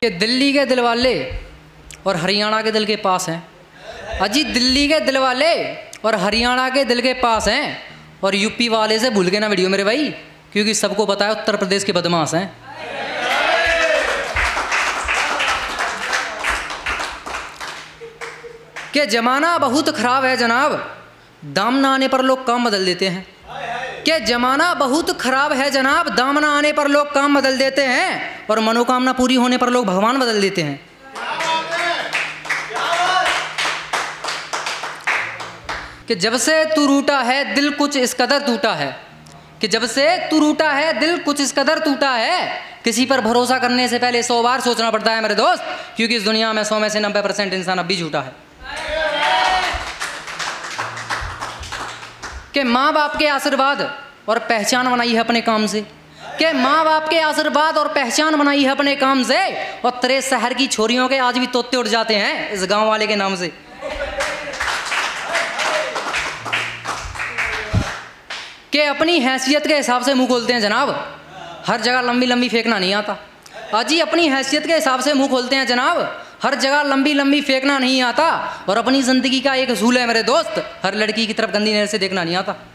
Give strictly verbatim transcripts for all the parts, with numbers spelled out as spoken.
कि दिल्ली के दिल वाले और हरियाणा के दिल के पास हैं। अजी दिल्ली के दिल वाले और हरियाणा के दिल के पास हैं, और यूपी वाले से भूल गए ना वीडियो मेरे भाई, क्योंकि सबको पता है उत्तर प्रदेश के बदमाश हैं। कि जमाना बहुत खराब है जनाब, दाम ना आने पर लोग काम बदल देते हैं। कि जमाना बहुत खराब है जनाब, दाम ना आने पर लोग काम बदल देते हैं, और मनोकामना पूरी होने पर लोग भगवान बदल देते हैं। कि जब से तू रूठा है दिल कुछ इस कदर टूटा है, कि जब से तू रूठा है दिल कुछ इस कदर टूटा है, किसी पर भरोसा करने से पहले सौ बार सोचना पड़ता है मेरे दोस्त, क्योंकि इस दुनिया में सौ में से नब्बे परसेंट इंसान अब भी झूठा है। कि माँ बाप के आशीर्वाद और पहचान बनाई है अपने काम से, कि माँ बाप के आशीर्वाद और पहचान बनाई है अपने काम से, और तेरे शहर की छोरियों के आज भी तोते उड़ जाते हैं इस गांव वाले के नाम से। कि अपनी हैसियत के हिसाब से मुंह खोलते हैं जनाब, हर जगह लंबी लंबी फेंकना नहीं आता। अजी अपनी हैसियत के हिसाब से मुंह खोलते हैं जनाब, हर जगह लंबी लंबी फेंकना नहीं आता। और अपनी ज़िंदगी का एक असूल है मेरे दोस्त, हर लड़की की तरफ गंदी नज़र से देखना नहीं आता।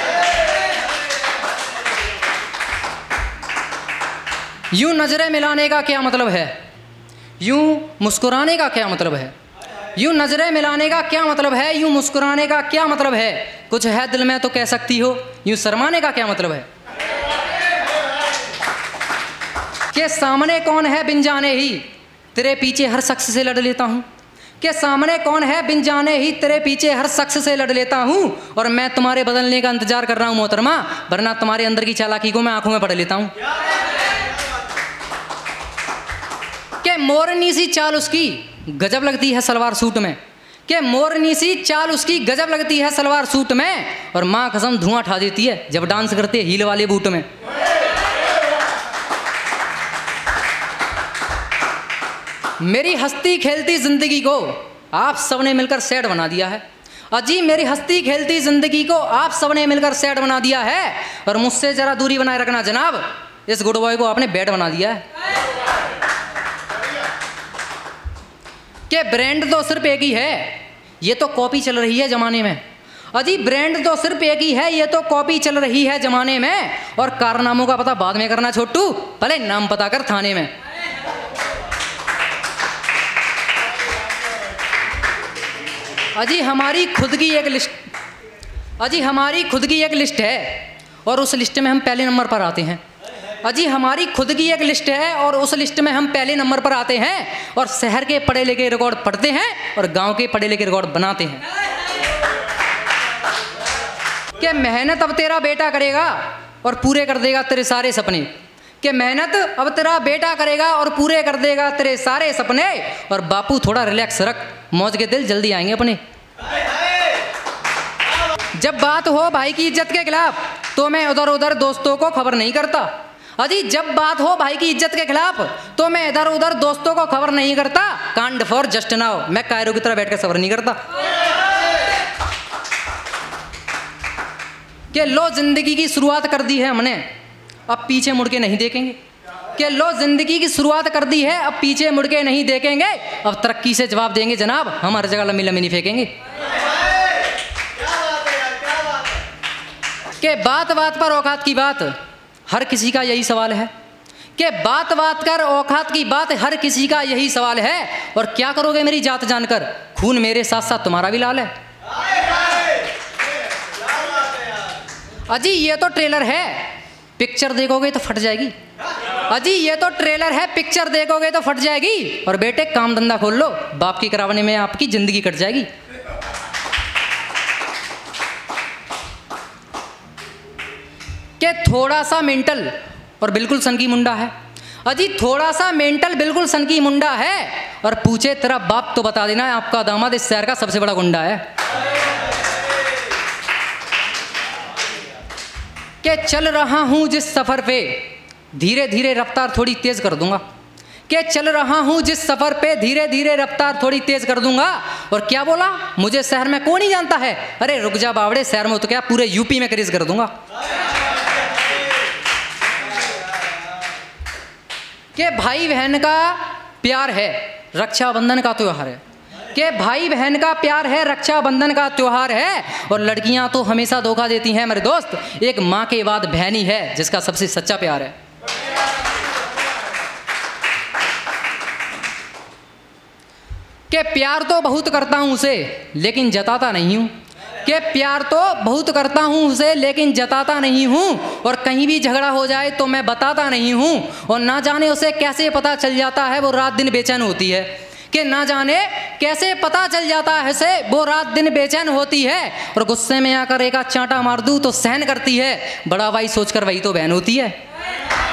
यूं नजरें मिलाने का क्या मतलब है, यूं मुस्कुराने का क्या मतलब है, यूं नजरें मिलाने का क्या मतलब है, यूं मुस्कुराने का क्या मतलब है, कुछ है दिल में तो कह सकती हो, यूं शर्माने का क्या मतलब है। कि सामने कौन है बिन जाने ही तेरे पीछे हर शख्स से लड़ लेता हूँ, कि सामने कौन है बिन जाने ही तेरे पीछे हर शख्स से लड़ लेता हूँ, और मैं तुम्हारे बदलने का इंतजार कर रहा हूँ मोहतरमा, वरना तुम्हारे अंदर की चालाकी को मैं आंखों में पढ़ लेता हूँ। कि मोरनी सी चाल उसकी गजब लगती है सलवार सूट में, कि मोरनी सी चाल उसकी गजब लगती है सलवार सूट में, और माँ कसम धुआं उठा देती है जब डांस करते हील वाले बूट में। मेरी हस्ती खेलती जिंदगी को आप सबने मिलकर सेट बना दिया है। अजी मेरी हस्ती खेलती जिंदगी को आप सबने मिलकर सेट बना दिया है, और मुझसे जरा दूरी बनाए रखना जनाब, इस गुड बॉय को आपने बैड बना दिया है। कि ब्रांड तो सिर्फ एक ही है, ये तो कॉपी चल रही है जमाने में। अजी ब्रांड तो सिर्फ एक ही है, ये तो कॉपी चल रही है जमाने में, और कारनामों का पता बाद में करना छोटू, पहले नाम पता कर थाने में। अजी हमारी खुद की एक लिस्ट अजी हमारी खुद की एक लिस्ट है, और उस लिस्ट में हम पहले नंबर पर आते हैं। अजी हमारी खुद की एक लिस्ट है, और उस लिस्ट में हम पहले नंबर पर आते हैं, और शहर के पढ़े लिखे रिकॉर्ड पढ़ते हैं, और गांव के पढ़े लिखे रिकॉर्ड बनाते हैं। कि मेहनत अब तेरा बेटा करेगा और पूरे कर देगा तेरे सारे सपने, कि मेहनत अब तेरा बेटा करेगा और पूरे कर देगा तेरे सारे सपने, और बापू थोड़ा रिलैक्स रख, मौज के दिल जल्दी आएंगे अपने। जब बात हो भाई की इज्जत के खिलाफ तो मैं उधर उधर दोस्तों को खबर नहीं करता। अजी जब बात हो भाई की इज्जत के खिलाफ तो मैं इधर उधर दोस्तों को खबर नहीं करता। कांड फॉर जस्ट नाउ, मैं कायरो की तरह बैठकर सबर नहीं करता। कि लो जिंदगी की शुरुआत कर दी है हमने, अब पीछे मुड़ के नहीं देखेंगे। कि लो जिंदगी की शुरुआत कर दी है, अब पीछे मुड़ के नहीं देखेंगे, अब तरक्की से जवाब देंगे जनाब, हम हर जगह लंबी लंबी नहीं फेंकेंगे। कि बात बात पर औकात की बात, हर किसी का यही सवाल है। कि बात बात कर औकात की बात, हर किसी का यही सवाल है, और क्या करोगे मेरी जात जानकर, खून मेरे साथ साथ तुम्हारा भी लाल है। अजी ये तो ट्रेलर है, पिक्चर देखोगे तो फट जाएगी। अजी ये तो ट्रेलर है, पिक्चर देखोगे तो फट जाएगी, और बेटे काम धंधा खोल लो, बाप की करावने में आपकी जिंदगी कट जाएगी। कि थोड़ा सा मेंटल और बिल्कुल सन की मुंडा है। अजी थोड़ा सा मेंटल बिल्कुल सन की मुंडा है, और पूछे तेरा बाप तो बता देना आपका दामाद इस शहर का सबसे बड़ा गुंडा है। कि चल रहा हूं जिस सफर पे धीरे धीरे रफ्तार थोड़ी तेज कर दूंगा, कि चल रहा हूं जिस सफर पे धीरे धीरे रफ्तार थोड़ी तेज कर दूंगा। और क्या बोला, मुझे शहर में कौन नहीं जानता है, अरे रुक जा बावड़े, शहर में तो क्या पूरे यूपी में क्रेज कर दूंगा। कि भाई बहन का प्यार है, रक्षाबंधन का त्योहार है। कि भाई बहन का प्यार है, रक्षाबंधन का त्योहार है। और लड़कियां तो हमेशा धोखा देती हैं मेरे दोस्त, एक माँ के बाद बहन ही है जिसका सबसे सच्चा प्यार है। कि प्यार तो बहुत करता हूँ उसे लेकिन जताता नहीं हूँ। कि प्यार तो बहुत करता हूँ उसे लेकिन जताता नहीं हूँ। और कहीं भी झगड़ा हो जाए तो मैं बताता नहीं हूँ। और ना जाने उसे कैसे पता चल जाता है वो रात दिन बेचैन होती है। कि ना जाने कैसे पता चल जाता है से वो रात दिन बेचैन होती है। और गुस्से में आकर एक आध चांटा मार दूँ तो सहन करती है, बड़ा भाई सोचकर वही तो बहन होती है।